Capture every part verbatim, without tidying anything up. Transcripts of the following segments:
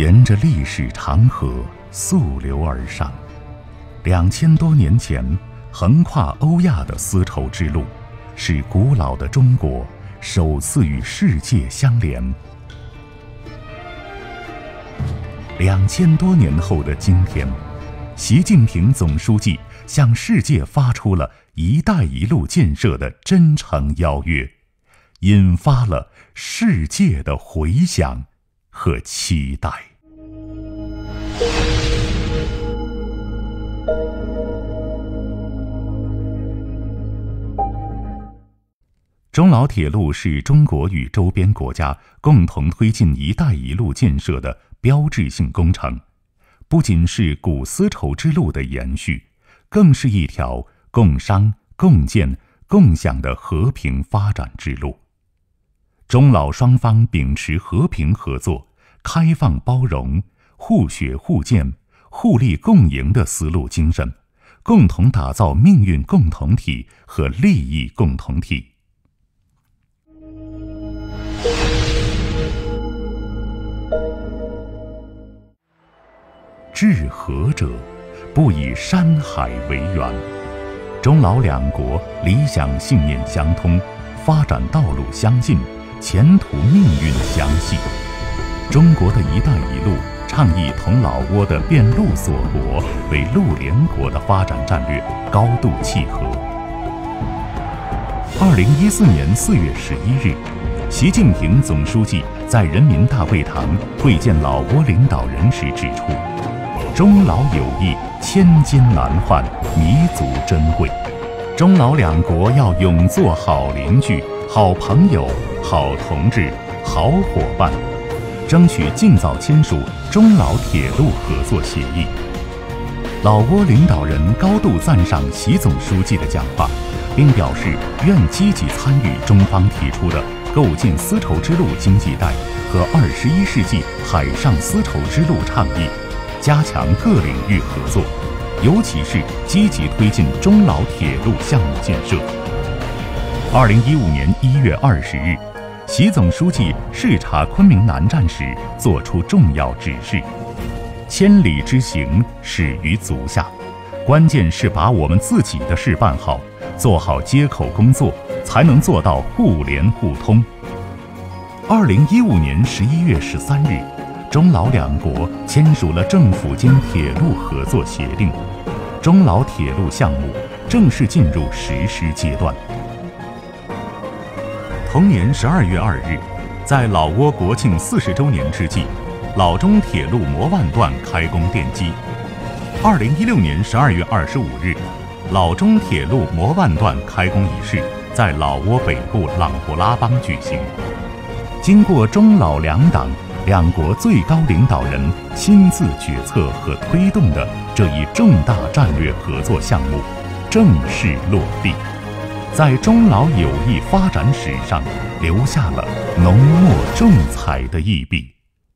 沿着历史长河溯流而上，两千多年前，横跨欧亚的丝绸之路，是古老的中国首次与世界相连。两千多年后的今天，习近平总书记向世界发出了“一带一路”建设的真诚邀约，引发了世界的回响和期待。中老铁路是中国与周边国家共同推进“一带一路”建设的标志性工程，不仅是古丝绸之路的延续，更是一条共商、共建、共享的和平发展之路。中老双方秉持和平合作、开放包容、互学互鉴、互利共赢的丝路精神，共同打造命运共同体和利益共同体。治和者，不以山海为源。中老两国理想信念相通，发展道路相近，前途命运相系。中国的一带一路倡议同老挝的遍路锁国为陆联国的发展战略高度契合。二零一四年四月十一日，习近平总书记在人民大会堂会见老挝领导人时指出，中老友谊千金难换，弥足珍贵。中老两国要永做好邻居、好朋友、好同志、好伙伴，争取尽早签署中老铁路合作协议。老挝领导人高度赞赏习总书记的讲话，并表示愿积极参与中方提出的构建丝绸之路经济带和二十一世纪海上丝绸之路倡议，加强各领域合作，尤其是积极推进中老铁路项目建设。二零一五年一月二十日，习总书记视察昆明南站时作出重要指示：千里之行，始于足下。关键是把我们自己的事办好，做好接口工作，才能做到互联互通。二零一五年十一月十三日，中老两国签署了政府间铁路合作协定，中老铁路项目正式进入实施阶段。同年十二月二日，在老挝国庆四十周年之际，老中铁路磨万段开工奠基。二零一六年十二月二十五日，老中铁路磨万段开工仪式在老挝北部琅勃拉邦举行。经过中老两党两国最高领导人亲自决策和推动的这一重大战略合作项目正式落地，在中老友谊发展史上留下了浓墨重彩的一笔。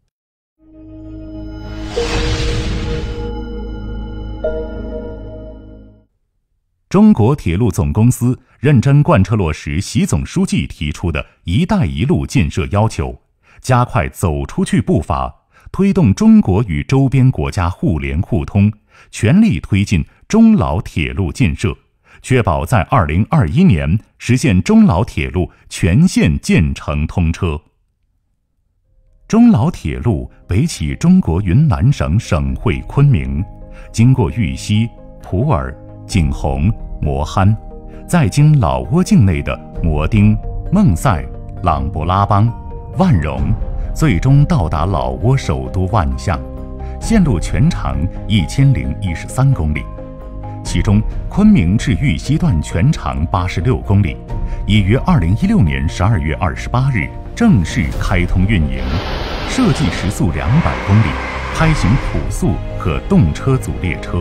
中国铁路总公司认真贯彻落实习总书记提出的“一带一路”建设要求，加快走出去步伐，推动中国与周边国家互联互通，全力推进中老铁路建设，确保在二零二一年实现中老铁路全线建成通车。中老铁路北起中国云南省省会昆明，经过玉溪、普洱、景洪、磨憨，再经老挝境内的摩丁、孟赛、琅勃拉邦、万荣，最终到达老挝首都万象，线路全长一千零一十三公里，其中昆明至玉溪段全长八十六公里，已于二零一六年十二月二十八日正式开通运营，设计时速两百公里，开行普速和动车组列车。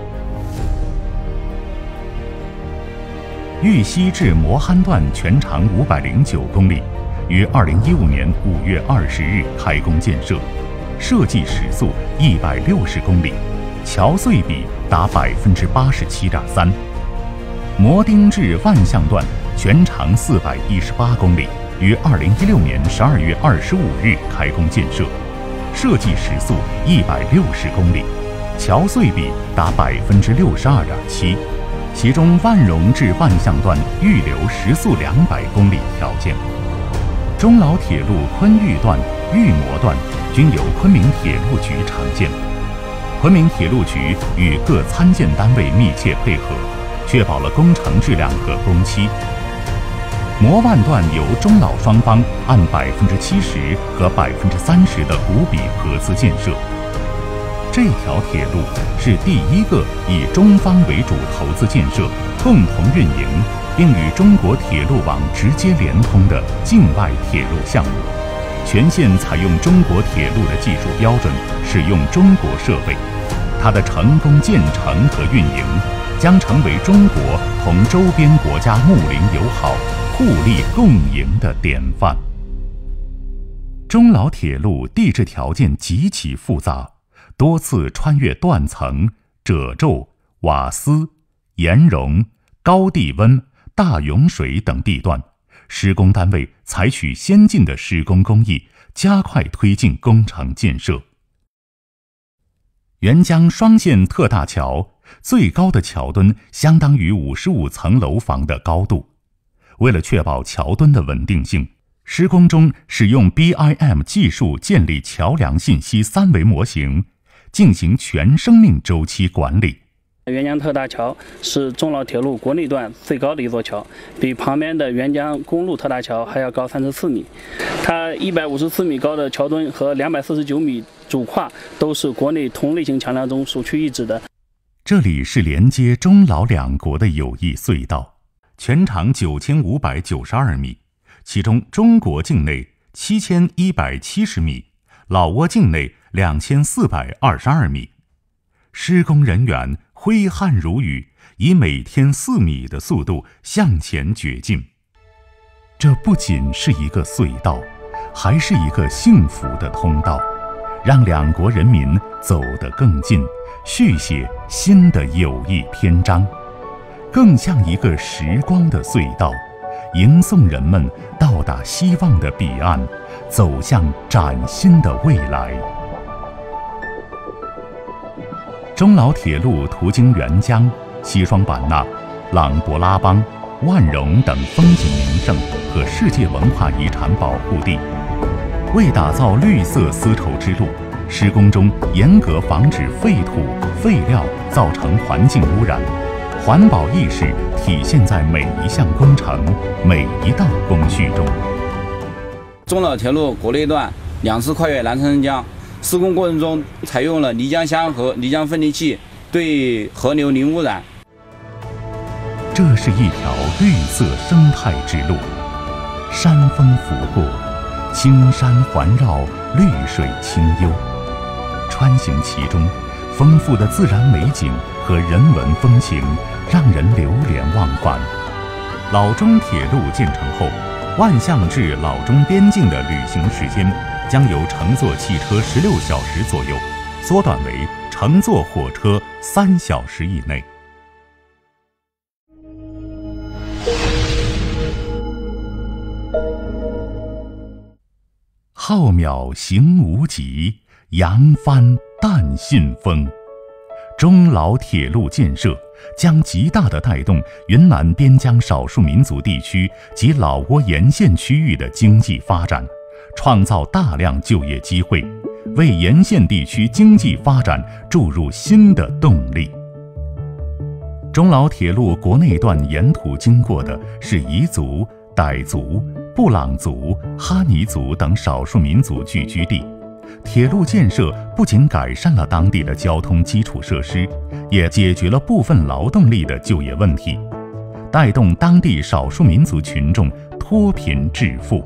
玉溪至磨憨段全长五百零九公里，于二零一五年五月二十日开工建设，设计时速一百六十公里，桥隧比达百分之八十七点三。摩丁至万象段全长四百一十八公里，于二零一六年十二月二十五日开工建设， 设计时速一百六十公里，桥隧比达百分之六十二点七，其中万荣至万象段预留时速两百公里条件。中老铁路昆玉段、玉磨段均由昆明铁路局承建，昆明铁路局与各参建单位密切配合，确保了工程质量和工期。磨万段由中老双方按百分之七十和百分之三十的股比合资建设。这条铁路是第一个以中方为主投资建设、共同运营，并与中国铁路网直接连通的境外铁路项目。全线采用中国铁路的技术标准，使用中国设备。它的成功建成和运营，将成为中国同周边国家睦邻友好、互利共赢的典范。中老铁路地质条件极其复杂，多次穿越断层、褶皱、瓦斯、岩溶、高地温、大涌水等地段，施工单位采取先进的施工工艺，加快推进工程建设。沅江双线特大桥最高的桥墩相当于五十五层楼房的高度。为了确保桥墩的稳定性，施工中使用 B I M 技术建立桥梁信息三维模型，进行全生命周期管理。 沅江特大桥是中老铁路国内段最高的一座桥，比旁边的沅江公路特大桥还要高三十四米。它一百五十四米高的桥墩和两百四十九米主跨都是国内同类型桥梁中首屈一指的。 这里是连接中老两国的友谊隧道，全长九千五百九十二米，其中中国境内七千一百七十米，老挝境内两千四百二十二米。施工人员挥汗如雨，以每天四米的速度向前掘进。这不仅是一个隧道，还是一个幸福的通道，让两国人民走得更近，续写新的友谊篇章，更像一个时光的隧道，迎送人们到达希望的彼岸，走向崭新的未来。中老铁路途经沅江、西双版纳、琅勃拉邦、万荣等风景名胜和世界文化遗产保护地。为打造绿色丝绸之路，施工中严格防止废土、废料造成环境污染，环保意识体现在每一项工程、每一道工序中。 中老铁路国内段两次跨越南长江，施工过程中采用了泥浆箱和泥浆分离器，对河流零污染。 这是一条绿色生态之路，山峰拂过，青山环绕，绿水清幽。穿行其中，丰富的自然美景和人文风情让人流连忘返。老中铁路建成后，万象至老中边境的旅行时间将由乘坐汽车十六小时左右，缩短为乘坐火车三小时以内。浩渺行无极，扬帆淡信风。中老铁路建设将极大地带动云南边疆少数民族地区及老挝沿线区域的经济发展，创造大量就业机会，为沿线地区经济发展注入新的动力。中老铁路国内段沿途经过的是彝族、傣族、布朗族、哈尼族等少数民族聚居地。铁路建设不仅改善了当地的交通基础设施，也解决了部分劳动力的就业问题，带动当地少数民族群众脱贫致富。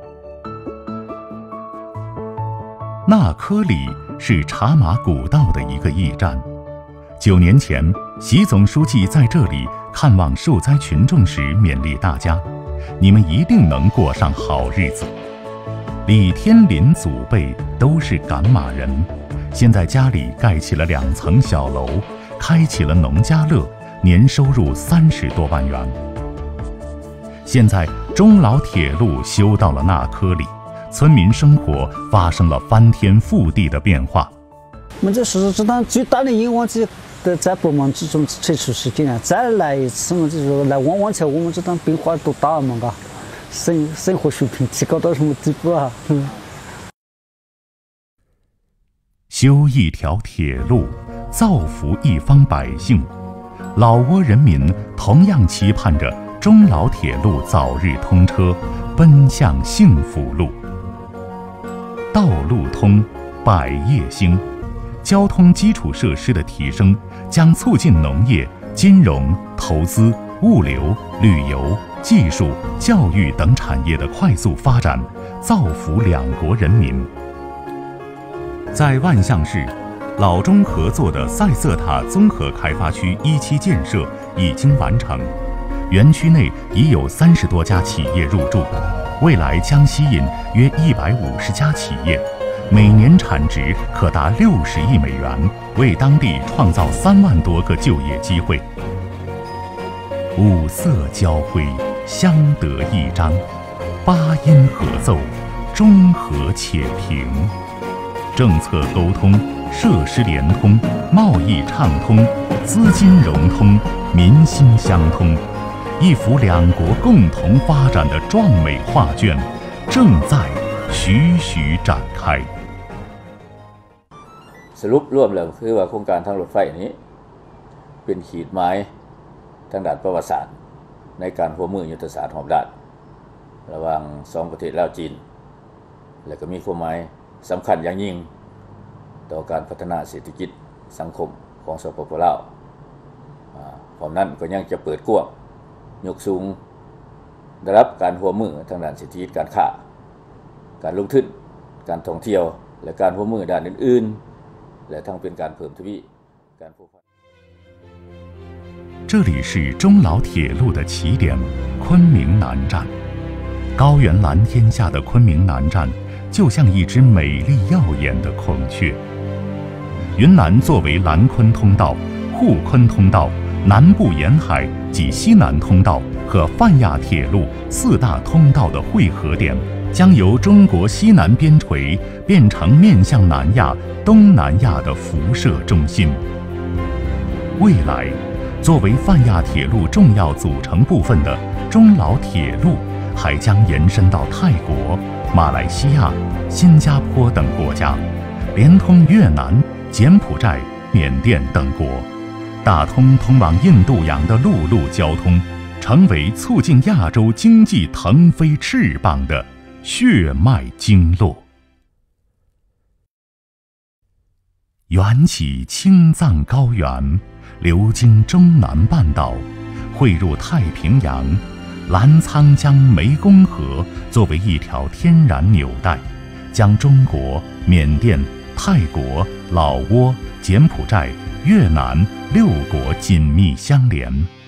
纳科里是茶马古道的一个驿站。九年前，习总书记在这里看望受灾群众时勉励大家：你们一定能过上好日子。李天林祖辈都是赶马人，现在家里盖起了两层小楼，开启了农家乐，年收入三十多万元。现在中老铁路修到了纳科里， 村民生活发生了翻天覆地的变化。 我们这是这当最大的愿望，就在百忙之中抽出时间再来一次，我就说来望望瞧我们这当变化多大嘛，嘎，生生活水平提高到什么地步啊？嗯。 修一条铁路，造福一方百姓，老挝人民同样期盼着中老铁路早日通车，奔向幸福路。道路通，百业兴。交通基础设施的提升，将促进农业、金融、投资、物流、旅游、技术、教育等产业的快速发展，造福两国人民。在万象市，老中合作的塞瑟塔综合开发区一期建设已经完成，园区内已有三十多家企业入驻，未来将吸引约一百五十家企业。每年产值可达六十亿美元，为当地创造三万多个就业机会。五色交辉，相得益彰；八音合奏，中和且平。政策沟通，设施联通，贸易畅通，资金融通，民心相通，一幅两国共同发展的壮美画卷正在徐徐展开。 สรุปรวมแล้วคือว่าโครงการทางรถไฟนี้เป็นขีดหมายทางด้านประวัติศาสตร์ในการร่วมมือยุทธศาสตร์หอบด้านระหว่างสองประเทศลาวจีนและก็มีความหมายสำคัญอย่างยิ่งต่อการพัฒนาเศรษฐกิจสังคมของสปป.ลาวพร้อมนั้นก็ยังจะเปิดกว้างยกสูงระดับการร่วมมือทางด้านเศรษฐกิจการค้าการลงทุนการท่องเที่ยวและการร่วมมือด้านอื่นๆและทั้งเป็นการเพิ่มทวีการผูกพัน。 这里是中老铁路的起点昆明南站，高原蓝天下的昆明南站就像一只美丽耀眼的孔雀。云南作为兰昆通道、沪昆通道、南部沿海及西南通道和泛亚铁路四大通道的汇合点，将由中国西南边陲变成面向南亚、东南亚的辐射中心。未来，作为泛亚铁路重要组成部分的中老铁路，还将延伸到泰国、马来西亚、新加坡等国家，连通越南、柬埔寨、缅甸等国，打通通往印度洋的陆路交通，成为促进亚洲经济腾飞翅膀的血脉经络。缘起青藏高原，流经中南半岛，汇入太平洋。澜沧江湄公河作为一条天然纽带，将中国、缅甸、泰国、老挝、柬埔寨、越南六国紧密相连。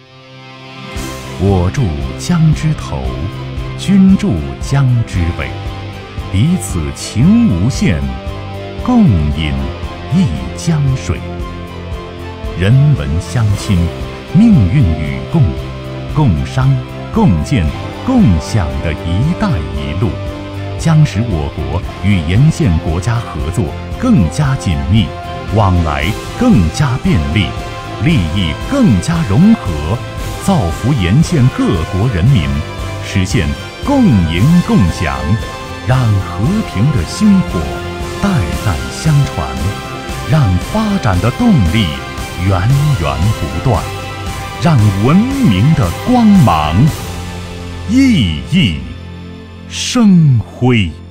我住江之头，君住江之尾，彼此情无限，共饮一江水。人文相亲，命运与共，共商共建共享的一带一路，将使我国与沿线国家合作更加紧密，往来更加便利，利益更加融合，造福沿线各国人民，实现共赢共享，让和平的薪火代代相传，让发展的动力源源不断，让文明的光芒熠熠生辉。